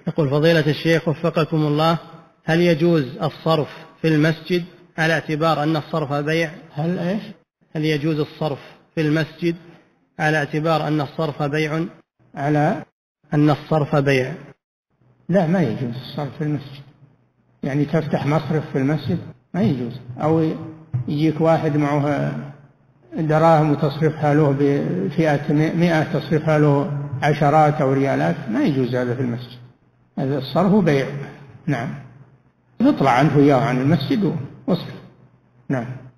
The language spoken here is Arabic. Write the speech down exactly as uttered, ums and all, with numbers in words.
يقول فضيلة الشيخ وفقكم الله، هل يجوز الصرف في المسجد على اعتبار أن الصرف بيع؟ هل إيش؟ هل يجوز الصرف في المسجد على اعتبار أن الصرف بيع؟ على أن الصرف بيع. لا، ما يجوز الصرف في المسجد، يعني تفتح مصرف في المسجد ما يجوز، أو يجيك واحد معه دراهم وتصرفها له بفئة مئة تصرفها له عشرات أو ريالات، ما يجوز هذا في المسجد، هذا الصرف بيع. نعم، نطلع عنه إياه عن المسجد واصرف. نعم.